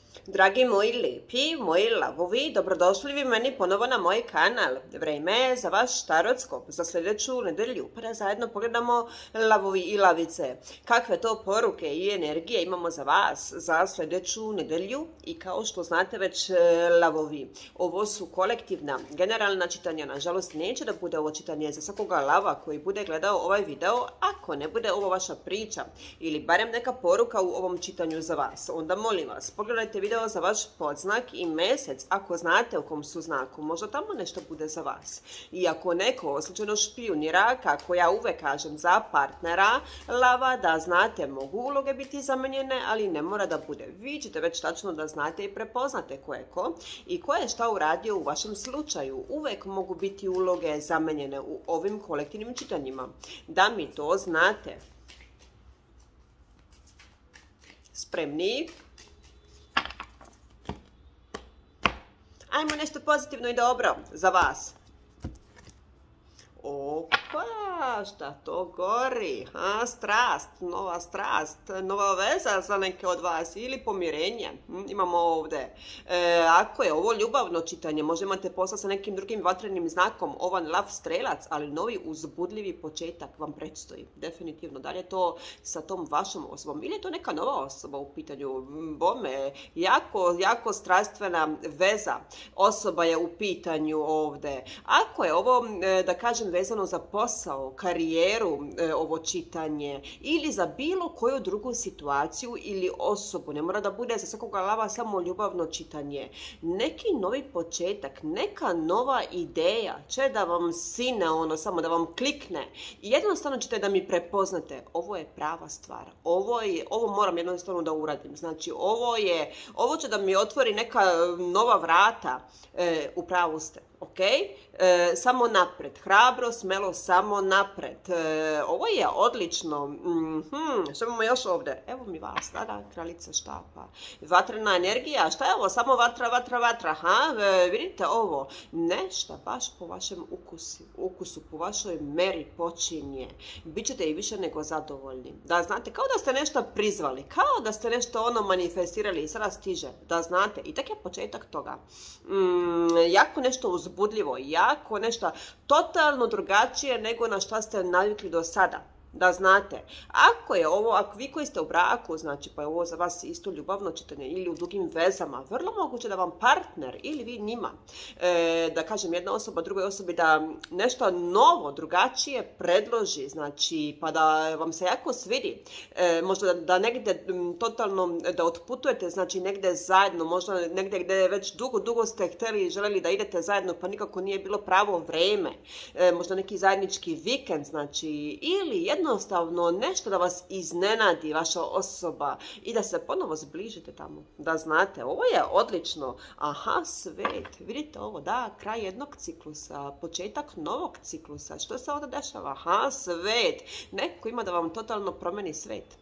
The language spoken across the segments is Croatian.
Dragi moji lijepi, moji lavovi, dobrodošli vi meni ponovo na moj kanal. Vrijeme je za vaš tarotskop za sljedeću nedelju, pa da zajedno pogledamo lavovi i lavice. Kakve to poruke i energije imamo za vas za sljedeću nedelju i kao što znate već lavovi, ovo su kolektivna, generalna čitanja. Nažalost, neće da bude ovo čitanje za svakoga lava koji bude gledao ovaj video, ako ne bude ovo vaša priča ili barem neka poruka u ovom čitanju za vas. Onda molim vas, pogledajte video za vaš podznak i mjesec, ako znate u kom su znaku, možda tamo nešto bude za vas. I ako neko slučajno špijunira, kako ja uvek kažem za partnera lava, da znate, mogu uloge biti zamenjene, ali ne mora da bude. Vi ćete već tačno da znate i prepoznate ko je ko i ko je šta uradio u vašem slučaju. Uvek mogu biti uloge zamenjene u ovim kolektivnim čitanjima. Da mi to znate. Spremni? Ajmo nešto pozitivno i dobro za vas. Opa, šta to gori? Strast, nova veza za neke od vas ili pomirenje. Imamo ovdje. Ako je ovo ljubavno čitanje, možda imate posla sa nekim drugim vatrenim znakom, ovan lav strelac, ali novi uzbudljivi početak vam predstoji. Definitivno. Da li je to sa tom vašom osobom ili je to neka nova osoba u pitanju? Bome, jako strastvena veza. Osoba je u pitanju ovdje. Ako je ovo, da kažem, vezano za posao, karijeru, ovo čitanje ili za bilo koju drugu situaciju ili osobu, ne mora da bude za svakoga lava samo ljubavno čitanje, neki novi početak, neka nova ideja će da vam sine, samo da vam klikne i jednostavno ćete da mi prepoznate, ovo je prava stvar, ovo moram jednostavno da uradim, znači ovo će da mi otvori neka nova vrata, u pravu ste. Ok, samo napred, hrabro, smelo, samo napred. Ovo je odlično. Što imamo još ovdje? Evo mi vas, da, kraljica štapa. Vatrena energija, šta je ovo? Samo vatra, vidite ovo? Nešto baš po vašem ukusu, po vašoj meri počinje. Bićete i više nego zadovoljni. Da znate, kao da ste nešto prizvali, kao da ste nešto manifestirali i sada stiže. Da znate, i tek je početak toga. Jako nešto uzbudljivo, jako nešto totalno drugačije nego na šta ste navikli do sada. Da znate, ako vi koji ste u braku, znači pa je ovo za vas isto ljubavno čitanje ili u dugim vezama, vrlo moguće da vam partner ili vi njima, da kažem jedna osoba drugoj osobi da nešto novo, drugačije predloži, znači pa da vam se jako svidi, možda da negdje totalno da otputujete, znači negdje zajedno, možda negdje gdje već dugo ste htjeli i željeli da idete zajedno pa nikako nije bilo pravo vrijeme, možda neki zajednički vikend, znači ili jednostavno nešto da vas iznenadi vaša osoba i da se ponovo zbližite tamo. Da znate, ovo je odlično. Aha, svet. Vidite ovo, da, kraj jednog ciklusa, početak novog ciklusa. Što se ovdje dešava? Aha, svet. Neko ima da vam totalno promeni svet.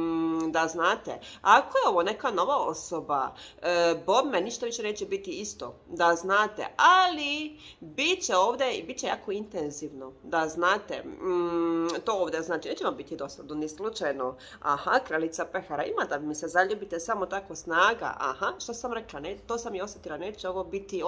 Da znate, ako je ovo neka nova osoba, bome, ništa više neće biti isto. Da znate, ali bit će ovdje i bit će jako intenzivno. Da znate, to ovdje znači, neće vam biti dosadno, ni slučajno. Aha, kraljica pehara, ima da mi se zaljubite samo tako snaga. Aha, što sam rekla, to sam i osjetila, neće ovo biti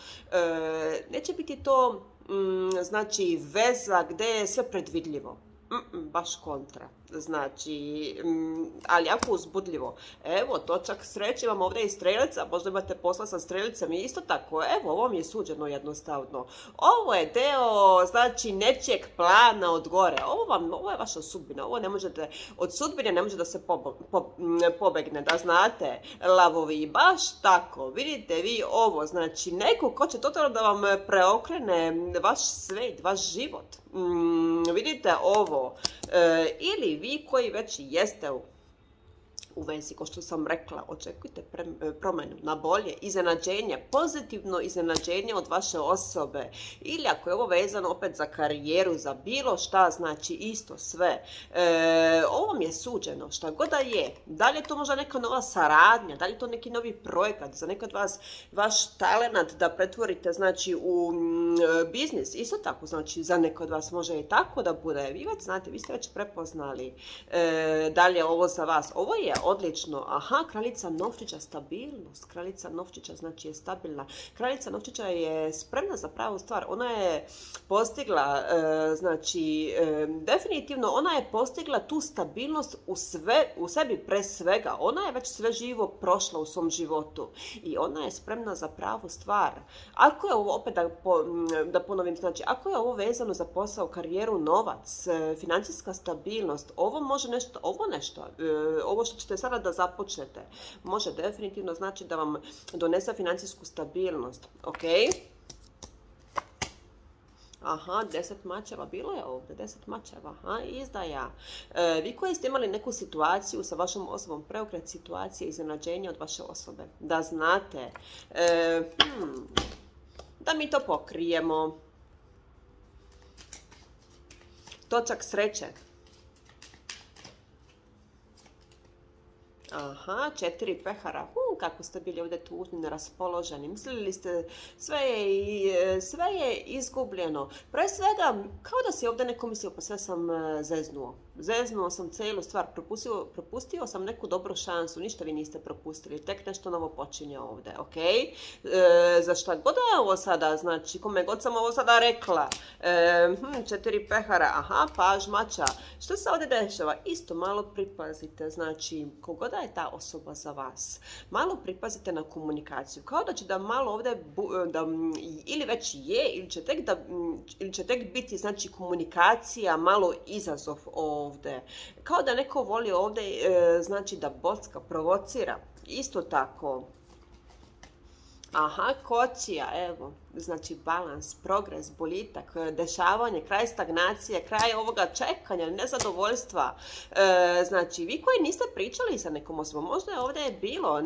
neće biti to, znači, veza gdje je sve predvidljivo. Baš kontra. Znači, ali jako uzbudljivo. Evo, točak sreće vam ovdje iz strelica, možda imate posla sa strelicama i isto tako. Evo, ovo mi je suđeno jednostavno. Ovo je deo, znači, nečijeg plana od gore. Ovo je vaša sudbina. Ovo ne možete, od sudbine ne može da se pobegne, da znate, lavovi. Baš tako, vidite vi ovo, znači, neko ko će totalno da vam preokrene vaš svet, vaš život. Vidite ovo, ili vi koji već jeste u vezi, kao što sam rekla, očekujte promjenu na bolje, iznenađenje, pozitivno iznenađenje od vaše osobe. Ili ako je ovo vezano opet za karijeru, za bilo šta, znači isto sve. Ovo mi je suđeno, šta god da je. Da li je to možda neka nova saradnja, da li je to neki novi projekat, za nekad vas, vaš talent da pretvorite, znači, u biznis, isto tako, znači, za nekad vas može i tako da bude. Vi već znate, vi ste već prepoznali da li je ovo za vas. Ovo je odlično. Aha, kraljica novčića, stabilnost. Kraljica novčića znači je stabilna. Kraljica novčića je spremna za pravu stvar. Ona je postigla, znači, definitivno ona je postigla tu stabilnost u sebi pre svega. Ona je već sve živo prošla u svom životu i ona je spremna za pravu stvar. Ako je ovo, opet da ponovim, znači, ako je ovo vezano za posao, karijeru, novac, financijska stabilnost, ovo može nešto, ovo što ćete sada da započnete, može definitivno znači da vam donese financijsku stabilnost, ok? Aha, 10 mačeva, bilo je ovdje, 10 mačeva, aha, izdaja. Vi koji ste imali neku situaciju sa vašom osobom, preokret situacije, iznenađenja od vaše osobe, da znate, da mi to pokrijemo. Točak sreće. Aha, 4 pehara. Kako ste bili ovdje tužni, neraspoloženi. Mislili ste sve je izgubljeno. Pre svega, kao da si ovdje neko mislio, pa sve sam zeznuo. Zeznuo sam cijelu stvar, propustio sam neku dobru šansu, ništa vi niste propustili, tek nešto novo počinje ovdje, ok? Za šta god je ovo sada, znači, kome god sam ovo sada rekla, 4 pehara, aha, paž mača, što se ovdje dešava? Isto malo pripazite, znači, kogoda je ta osoba za vas, malo pripazite na komunikaciju, kao da će da malo ovdje, ili već je, ili će tek biti, znači, komunikacija malo izazov ovdje. Kao da neko voli ovdje, znači da bocka, provocira. Isto tako. Aha, kočija, evo, znači balans, progres, boljitak, dešavanje, kraj stagnacije, kraj ovoga čekanja, nezadovoljstva. Znači, vi koji niste pričali sa nekom osobom, možda je ovdje bilo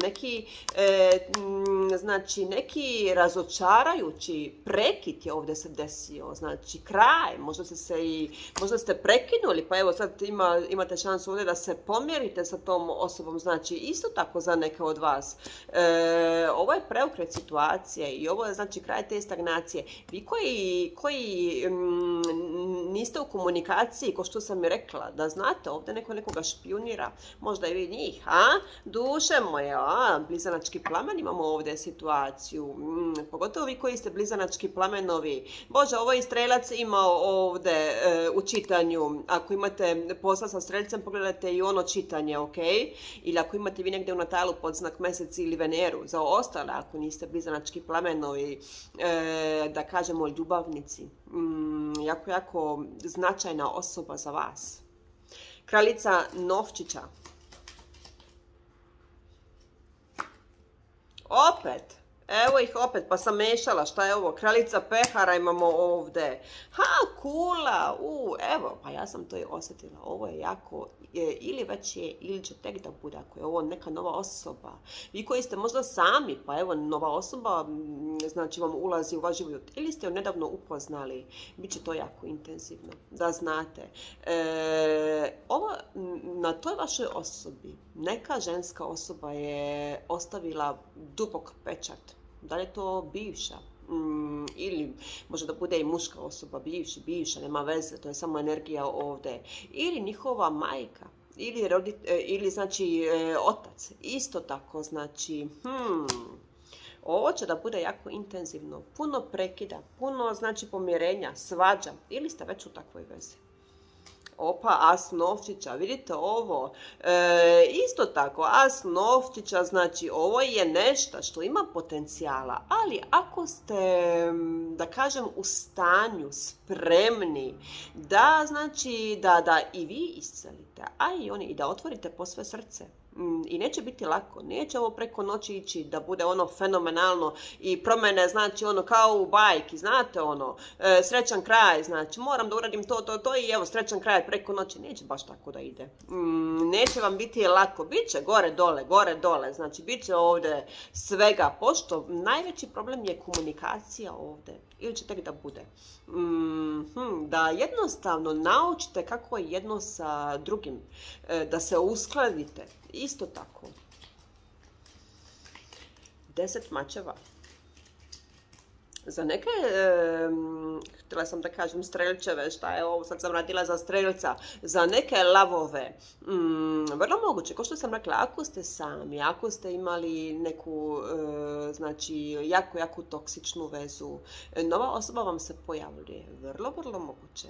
neki razočarajući prekid je ovdje se desio, znači kraj, možda ste prekinuli, pa evo sad imate šansu ovdje da se pomjerite sa tom osobom, znači isto tako za neke od vas. Ovo je preokret situacije i ovo je znači kraj te stagnacije. Vi koji niste u komunikaciji, ko što sam i rekla, da znate, ovdje neko nekoga špijunira, možda i vi njih, a? Duše moje, blizanački plamen, imamo ovdje situaciju, pogotovo vi koji ste blizanački plamenovi. Bože, ovo i strelac imao ovdje u čitanju, ako imate posla sa streljcem, pogledajte i ono čitanje, ok? Ili ako imate vi negdje u natalu podznak Mesec ili Veneru, za ostale, ako niste blizanački plamenovi, da kažemo ljubavnici, jako značajna osoba za vas. Kraljica novčića. Opet, evo ih opet, pa sam mešala, šta je ovo, kraljica pehara imamo ovdje. Ha, kula, evo, pa ja sam to i osjetila, ovo je jako, ili već je, ili će tek da bude, ako je ovo neka nova osoba. Vi koji ste možda sami, pa evo, nova osoba, znači vam ulazi u vaš život, ili ste ju nedavno upoznali, bit će to jako intenzivno, da znate. Ovo, na toj vašoj osobi, neka ženska osoba je ostavila dubok pečat. Da li je to bivša? Ili može da bude i muška osoba, bivša, nema veze, to je samo energija ovdje. Ili njihova majka, ili znači otac, isto tako, znači, ovo će da bude jako intenzivno, puno prekida, puno znači pomirenja, svađa, ili ste već u takvoj vezi. Opa, as novčića, vidite ovo, isto tako, as novčića, znači ovo je nešto što ima potencijala, ali ako ste, da kažem, u stanju, spremni, da znači, da i vi iscelite, a i oni, i da otvorite posve srce. I neće biti lako, neće ovo preko noći ići da bude ono fenomenalno i promjene, znači ono kao u bajki, znate ono, srećan kraj, znači moram da uradim to i evo srećan kraj preko noći, neće baš tako da ide. Neće vam biti lako, bit će gore dole, znači bit će ovdje svega, pošto najveći problem je komunikacija ovdje, ili će tek da bude. Da jednostavno naučite kako je jedno sa drugim, da se uskladite. Isto tako. 10 mačeva. Za neke, htjela sam da kažem strelčeve, šta je ovo, sad sam radila za strelca, za neke lavove, vrlo moguće, kao što sam rekla, ako ste sami, ako ste imali neku, znači, jako toksičnu vezu, nova osoba vam se pojavljuje, vrlo moguće.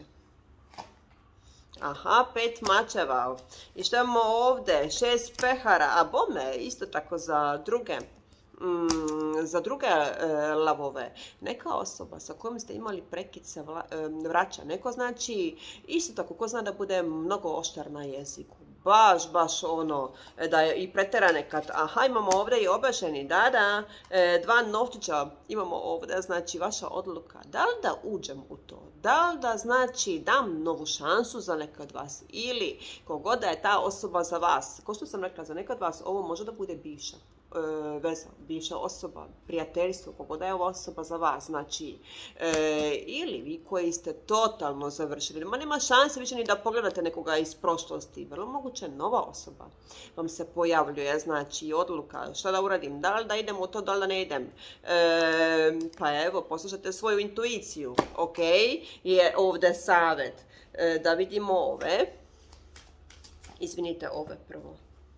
Aha, 5 mačeva. I što imamo ovdje? 6 pehara, a bome, isto tako za druge. Za druge lavove, neka osoba sa kojom ste imali prekid se vraća. Neko znači, isto tako, ko zna da bude mnogo oštar na jeziku. Baš ono, da je i pretjera nekad. Aha, imamo ovdje i obešeni, da, 2 novčića imamo ovdje, znači vaša odluka. Da li da uđem u to? Da li da, znači, dam novu šansu za neka od vas? Ili, kogod da je ta osoba za vas, kao što sam rekla, za neka od vas, ovo može da bude bivša veza, bivša osoba, prijateljstvo, kogod da je ova osoba za vas, znači, ili vi koji ste totalno završili, ma nema šanse više ni da pogledate nekoga iz prošlosti, vrlo moguće nova osoba vam se pojavljuje, znači, odluka, šta da uradim, da li da idem u to, da li da ne idem, pa evo, poslušajte svoju intuiciju, ok, je ovdje savjet, da vidimo ove, izvinite, ove prvo.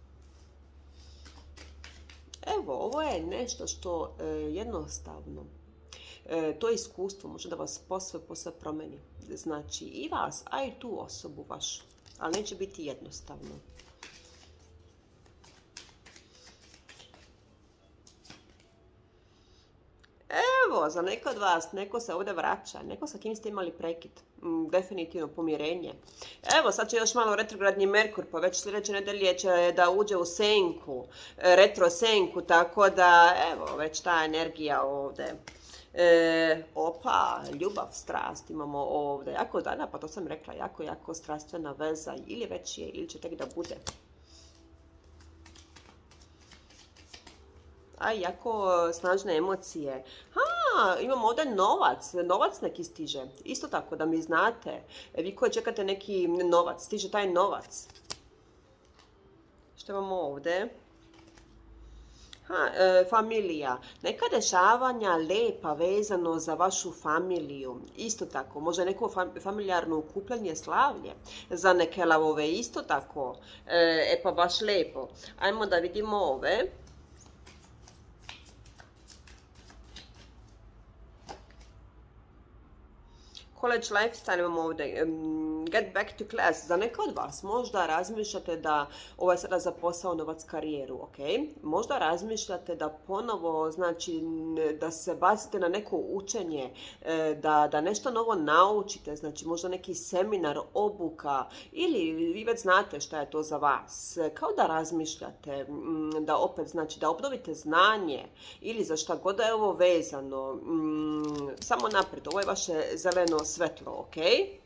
Evo, ovo je nešto što jednostavno, to iskustvo može da vas posve promeni. Znači i vas, a i tu osobu vašu, ali neće biti jednostavno. Evo, za neko od vas, neko se ovdje vraća, neko sa kim ste imali prekid, definitivno pomirenje. Evo, sad će još malo retrogradni Merkur, pa već sljedeće nedelje će da uđe u senku, retro senku, tako da, evo, već ta energija ovdje. Opa, ljubav, strast imamo ovdje, jako da, pa to sam rekla, jako strastvena veza, ili već je, ili će tek da bude. A jako snažne emocije. Imamo ovdje novac neki stiže. Isto tako da mi znate, vi koji čekate neki novac, stiže taj novac. Što imamo ovdje? Familija. Neka dešavanja lepa vezano za vašu familiju. Isto tako, možda neko familijarno okupljanje, slavlje. Za neke lavove isto tako. Pa baš lepo. Ajmo da vidimo ove. College lifestyle imamo ovdje, get back to class, za neka od vas možda razmišljate da, ovo je sada za posao, novac, karijeru, ok? Možda razmišljate da ponovo, znači, da se bacite na neko učenje, da nešto novo naučite, znači možda neki seminar, obuka, ili vi već znate šta je to za vas, kao da razmišljate, da opet, znači, da obnovite znanje, ili za šta god da je ovo vezano, samo naprijed, ovo je vaše zeleno svetlo, ok?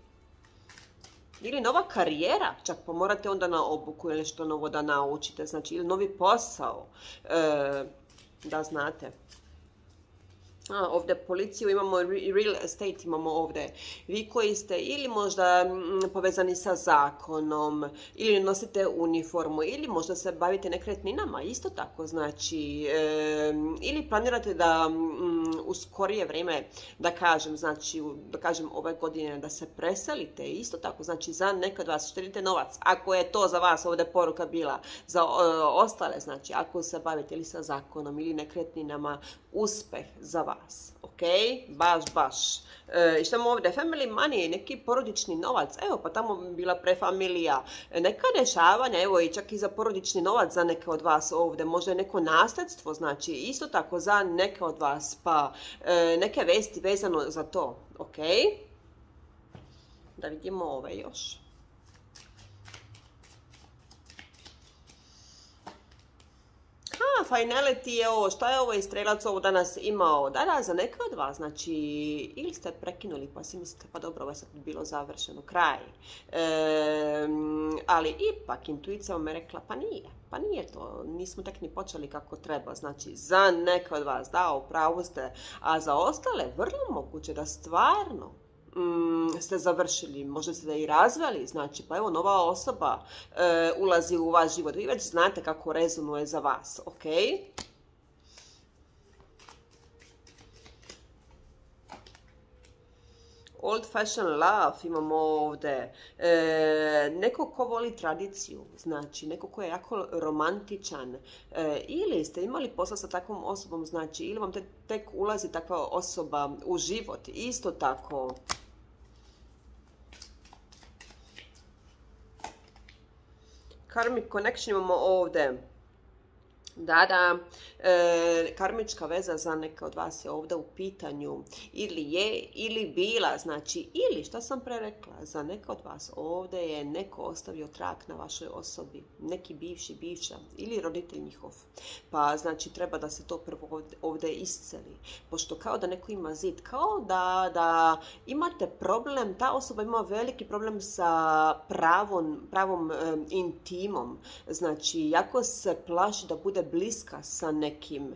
Ili nova karijera, čak pa morate onda na obuku ili što novo da naučite, znači ili novi posao, da znate. Ovdje policiju imamo, real estate imamo ovdje. Vi koji ste ili možda povezani sa zakonom, ili nosite uniformu, ili možda se bavite nekretninama, isto tako, znači, ili planirate da u skorije vrijeme, da kažem ove godine da se preselite, isto tako, znači za nekad vas štedite novac, ako je to za vas ovdje poruka bila, za ostale, znači ako se bavite ili sa zakonom ili nekretninama, uspeh za vas. Ok, baš. I što imamo ovdje? Family money, neki porodični novac. Evo, pa tamo bi bila prefamilija. Neka dešavanja, evo i čak i za porodični novac za neke od vas ovdje. Možda je neko nasljedstvo, znači isto tako za neke od vas. Pa neke vesti vezano za to. Ok. Da vidimo ove još. Finality je ovo, šta je ovo i strelac ovo danas imao? Da, za neke od vas, znači, ili ste prekinuli pa si mislite, pa dobro, ovo je sad bilo završeno, kraj. Ali ipak, intuicija me rekla, pa nije to, nismo tek ni počeli kako treba, znači, za neke od vas, da, u pravu ste, a za ostale, vrlo moguće da stvarno ste završili, možda ste da i razveli, znači, pa evo, nova osoba ulazi u vaš život. Vi već znate kako rezonuje za vas, ok? Old fashion love imamo ovdje. Neko ko voli tradiciju, znači neko ko je jako romantičan. Ili ste imali posla sa takvom osobom, znači ili vam tek ulazi takva osoba u život. Isto tako. Karmic connection imamo ovdje. Da, karmička veza za neke od vas je ovdje u pitanju. Ili je, ili bila, znači, ili, što sam pre rekla, za neke od vas ovdje je neko ostavio trag na vašoj osobi. Neki bivši, bivša, ili roditelj njihov. Pa, znači, treba da se to prvo ovdje isceli. Pošto kao da neko ima zid, kao da imate problem, ta osoba ima veliki problem sa pravom intimom. Znači, jako se plaši da bude bliska sa nekim.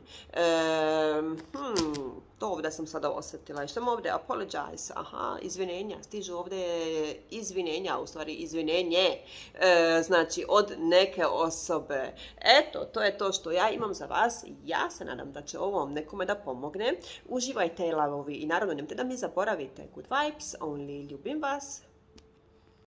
To ovdje sam sada osjetila. I što imamo ovdje? Apologize. Aha, izvinjenja. Stižu ovdje izvinjenja, u stvari izvinjenje. Znači, od neke osobe. Eto, to je to što ja imam za vas. Ja se nadam da će ovo nekome da pomogne. Uživajte, lavovi. I naravno, nemojte da mi zaboravite. Good vibes, only ljubim vas.